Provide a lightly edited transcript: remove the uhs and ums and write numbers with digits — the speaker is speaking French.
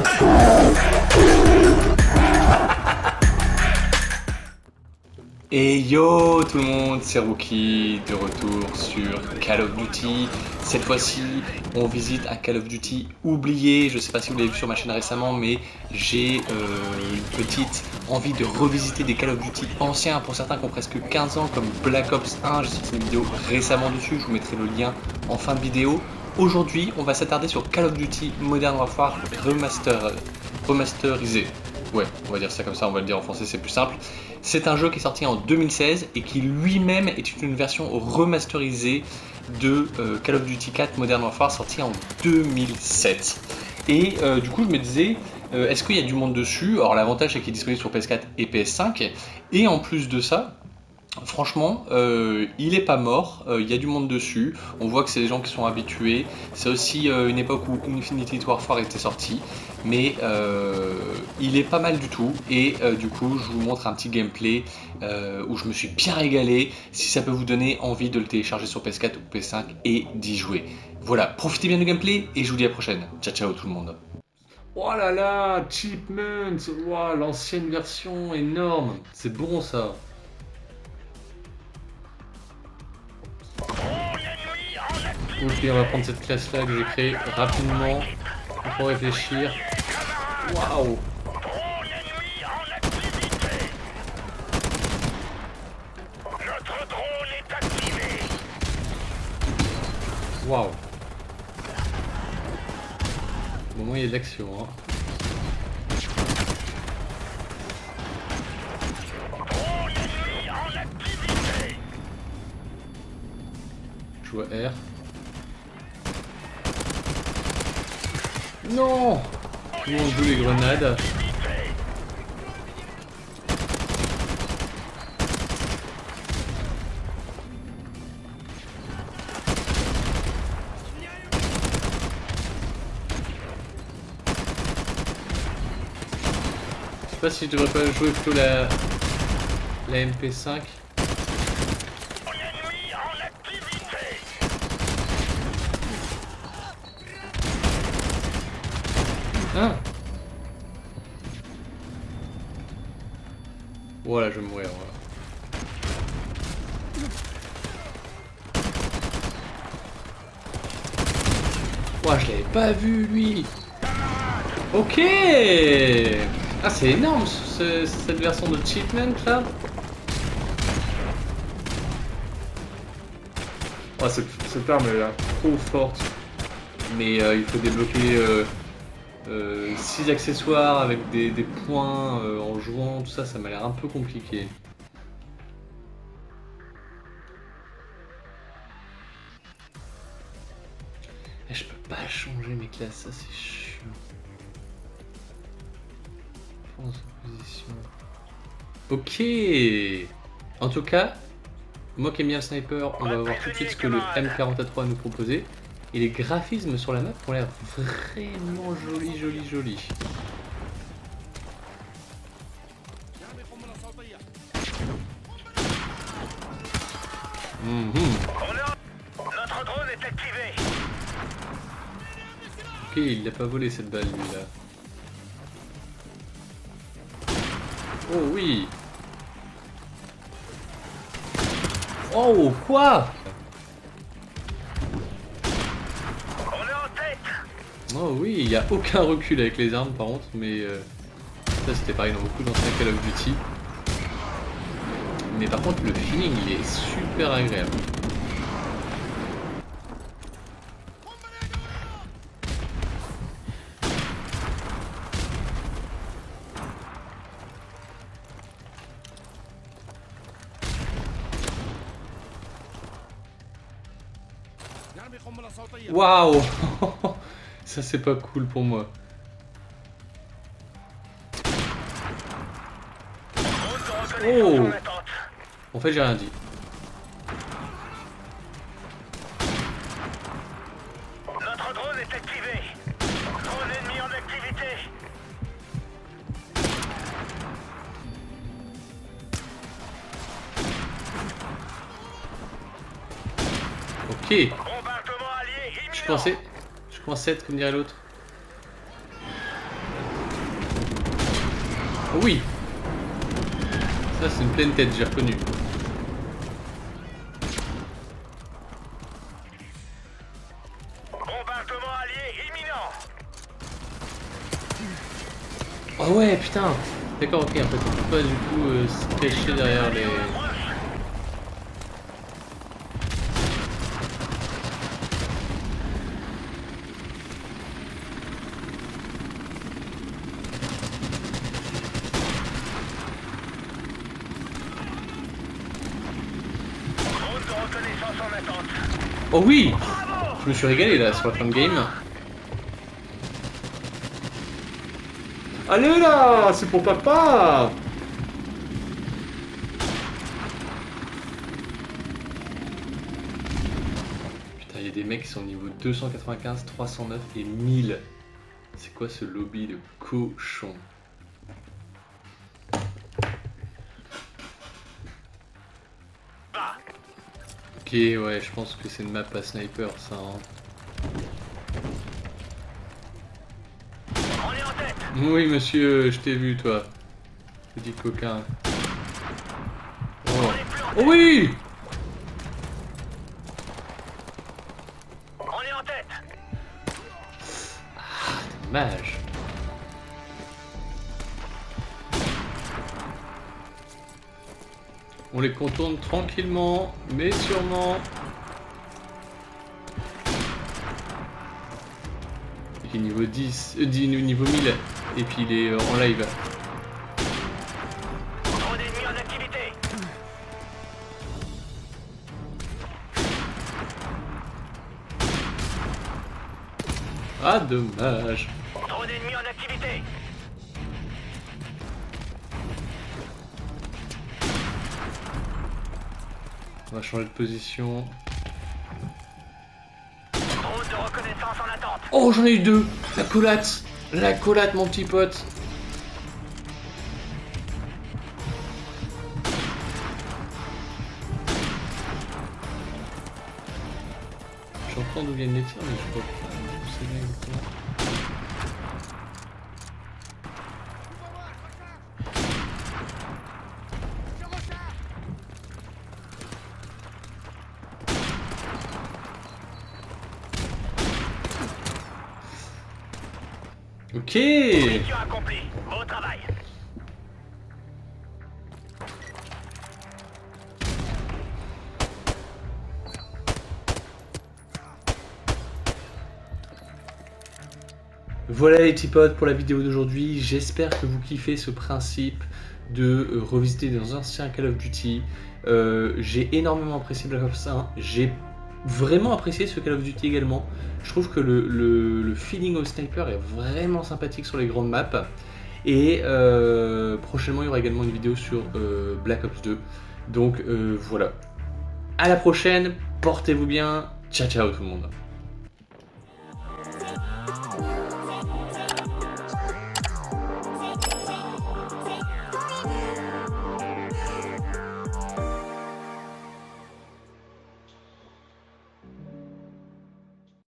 Et yo tout le monde, c'est Rookie de retour sur Call of Duty. Cette fois-ci, on visite un Call of Duty oublié. Je sais pas si vous l'avez vu sur ma chaîne récemment, mais j'ai une petite envie de revisiter des Call of Duty anciens. Pour certains qui ont presque 15 ans, comme Black Ops 1. J'ai sorti une vidéo récemment dessus, je vous mettrai le lien en fin de vidéo. Aujourd'hui, on va s'attarder sur Call of Duty Modern Warfare remasterisé. Ouais, on va dire ça comme ça, on va le dire en français, c'est plus simple. C'est un jeu qui est sorti en 2016 et qui lui-même est une version remasterisée de Call of Duty 4 Modern Warfare sorti en 2007. Et du coup, je me disais, est-ce qu'il y a du monde dessus? Alors l'avantage c'est qu'il est disponible sur PS4 et PS5. Et en plus de ça, franchement, il est pas mort, il y a du monde dessus, on voit que c'est des gens qui sont habitués, c'est aussi une époque où Infinity Warfare était sorti, mais il est pas mal du tout, et du coup je vous montre un petit gameplay où je me suis bien régalé, si ça peut vous donner envie de le télécharger sur PS4 ou PS5 et d'y jouer. Voilà, profitez bien du gameplay et je vous dis à la prochaine, ciao ciao tout le monde. Oh là là, Achievement, wow, l'ancienne version énorme, c'est bon ça. Ok, on va prendre cette classe là que j'ai créée rapidement pour réfléchir. Waouh! Waouh! Au moment il y a de l'action, hein. Je vois R. Non! Comment on joue les grenades? Je sais pas si je devrais pas jouer plutôt la MP5. Hein? Voilà, je vais mourir. Voilà. Ouah, je l'avais pas vu lui. Ok. Ah, c'est énorme cette version de Achievement là. Oh, cette arme elle est trop forte. Mais il faut débloquer 6 accessoires avec des points en jouant, tout ça, ça m'a l'air un peu compliqué. Et je peux pas changer mes classes, ça c'est chiant. Pense position. Ok. En tout cas, moi qui aime bien le sniper, on va voir tout de suite ce que le M43 a nous proposer. Et les graphismes sur la map ont l'air vraiment jolis. Notre drone est activé. Ok, il l'a pas volé cette balle lui là. Oh oui. Oh quoi? Oh oui, il n'y a aucun recul avec les armes par contre, mais ça c'était pareil dans beaucoup d'anciens Call of Duty. Mais par contre le feeling il est super agréable. Waouh. Ça c'est pas cool pour moi. Oh. En fait j'ai rien dit. Notre drone est activé. Drone ennemi en activité. Ok. Bombardement allié imminent. Je commençais à être comme dirait l'autre. Oh oui. Ça c'est une pleine tête, j'ai reconnu. Bombardement allié imminent. Oh ouais, putain. D'accord, ok, en fait on peut pas du coup se cacher derrière les... Drone de reconnaissance en attente. Oh oui. Bravo! Je me suis régalé là sur la fin de game. Allez là, c'est pour papa. Putain, il y a des mecs qui sont au niveau 295, 309 et 1000. C'est quoi ce lobby de cochon? Bas. Ok, ouais, je pense que c'est une map à sniper ça. Hein. On est en tête. Oui monsieur, je t'ai vu toi. Petit coquin. Oh, On est plus en oh tête. oui. On est en tête. Dommage. On les contourne tranquillement, mais sûrement. Il est niveau 10, niveau 1000, et puis il est en live. Drone ennemi en activité. Ah, dommage. Drone ennemi en activité. On va changer de position. Drone de reconnaissance en attente. Oh, j'en ai eu deux. La collate, mon petit pote. J'entends d'où viennent les tirs, mais je crois pas. Je sais bien exactement. Ok. Mission accomplie. Beau travail. Voilà les petits potes pour la vidéo d'aujourd'hui. J'espère que vous kiffez ce principe de revisiter des anciens Call of Duty. J'ai énormément apprécié Black Ops 1. J'ai vraiment apprécié ce Call of Duty également. Je trouve que le feeling au sniper est vraiment sympathique sur les grandes maps. Et prochainement, il y aura également une vidéo sur Black Ops 2. Donc voilà. À la prochaine. Portez-vous bien. Ciao ciao tout le monde.